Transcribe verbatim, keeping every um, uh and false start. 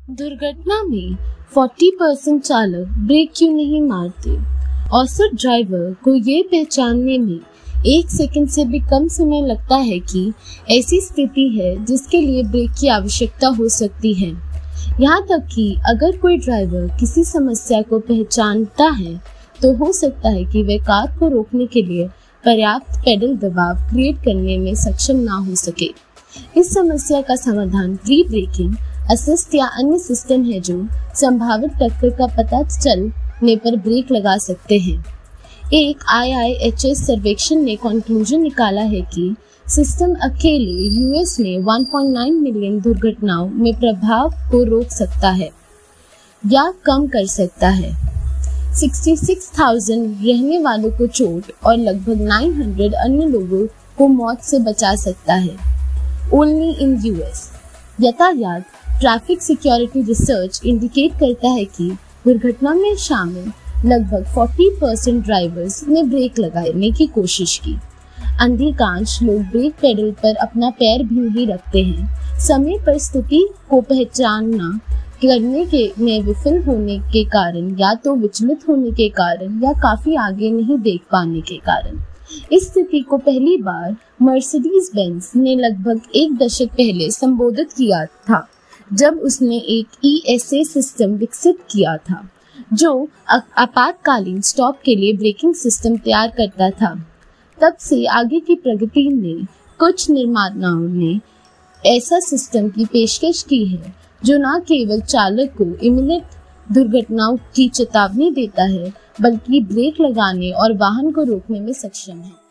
दुर्घटना में चालीस परसेंट चालक ब्रेक क्यों नहीं मारते? औसत ड्राइवर को ये पहचानने में एक सेकंड से भी कम समय लगता है कि ऐसी स्थिति है जिसके लिए ब्रेक की आवश्यकता हो सकती है। यहाँ तक कि अगर कोई ड्राइवर किसी समस्या को पहचानता है तो हो सकता है कि वह कार को रोकने के लिए पर्याप्त पेडल दबाव क्रिएट करने में सक्षम ना हो सके। इस समस्या का समाधान प्री ब्रेकिंग असिस्ट या अन्य सिस्टम है जो संभावित टक्कर का पता चलने पर ब्रेक लगा सकते हैं। एक आई आई एच एस सर्वेक्षण ने कंक्लूजन निकाला है कि सिस्टम अकेले यूएस में एक पॉइंट नौ मिलियन दुर्घटनाओं में प्रभाव को रोक सकता है या कम कर सकता है। छियासठ हज़ार रहने वालों को चोट और लगभग नौ सौ अन्य लोगों को मौत से बचा सकता है। Only in US. यातायात ट्रैफिक सिक्योरिटी रिसर्च इंडिकेट करता है कि दुर्घटना में शामिल लगभग चालीस परसेंट ड्राइवर्स ने ब्रेक लगाने की कोशिश की। अधिकांश लोग ब्रेक पेडल पर अपना पैर भी नहीं रखते हैं। समय पर स्थिति को पहचानना करने के में विफल होने के कारण, या तो विचलित होने के कारण या काफी आगे नहीं देख पाने के कारण। इस स्थिति को पहली बार मर्सिडीज बेंज ने लगभग एक दशक पहले संबोधित किया था, जब उसने एक ई एस ए सिस्टम विकसित किया था जो आपातकालीन स्टॉप के लिए ब्रेकिंग सिस्टम तैयार करता था। तब से आगे की प्रगति में कुछ निर्माताओं ने ऐसा सिस्टम की पेशकश की है जो न केवल चालक को इमिनेंट दुर्घटनाओं की चेतावनी देता है, बल्कि ब्रेक लगाने और वाहन को रोकने में सक्षम है।